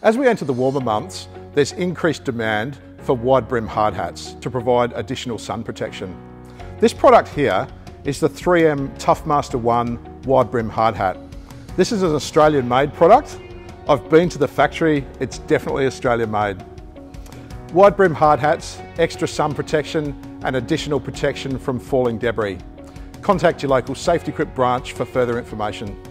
As we enter the warmer months, there's increased demand for wide brim hard hats to provide additional sun protection. This product here is the 3M Toughmaster 1 wide brim hard hat. This is an Australian made product. I've been to the factory, it's definitely Australian made. Wide brim hard hats, extra sun protection and additional protection from falling debris. Contact your local Safety Equip branch for further information.